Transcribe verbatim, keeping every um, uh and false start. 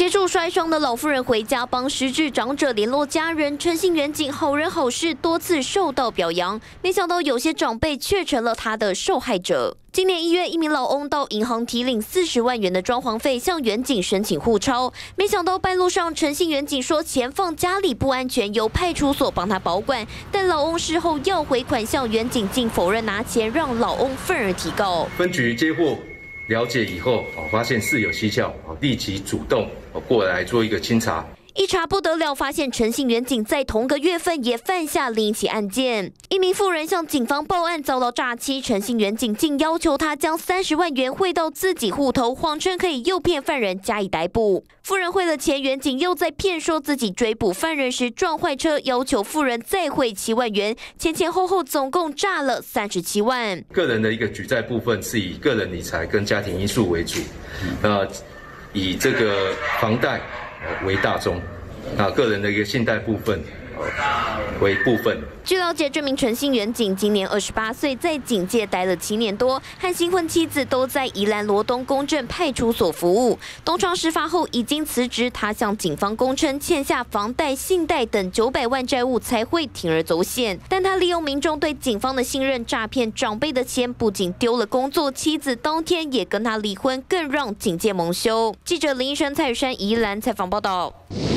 协助摔伤的老妇人回家，帮失智长者联络家人，诚信远景好人好事，多次受到表扬。没想到有些长辈却成了他的受害者。今年一月，一名老翁到银行提领四十万元的装潢费，向远景申请互抄。没想到半路上，诚信远景说钱放家里不安全，由派出所帮他保管。但老翁事后要回款项，远景竟否认拿钱，让老翁愤而提告。 分局接获了解以后，哦，发现事有蹊跷，哦，立即主动哦过来做一个清查。 一查不得了，发现诚信远景在同个月份也犯下另一起案件。一名妇人向警方报案遭到诈欺，诚信远景竟要求他将三十万元汇到自己户头，谎称可以诱骗犯人加以逮捕。妇人汇了钱，远景又在骗说自己追捕犯人时撞坏车，要求妇人再汇七万元，前前后后总共诈了三十七万。 个人的一个举债部分是以个人理财跟家庭因素为主，呃，以这个房贷为大宗，那个人的一个信贷部分为部分。 据了解，这名诚信远景今年二十八岁，在警界待了七年多，和新婚妻子都在宜兰罗东公正派出所服务。东窗事发后已经辞职，他向警方供称欠下房贷、信贷等九百万债务才会铤而走险。但他利用民众对警方的信任，诈骗长辈的钱，不仅丢了工作，妻子当天也跟他离婚，更让警界蒙羞。记者林医生、蔡宇山宜兰采访报道。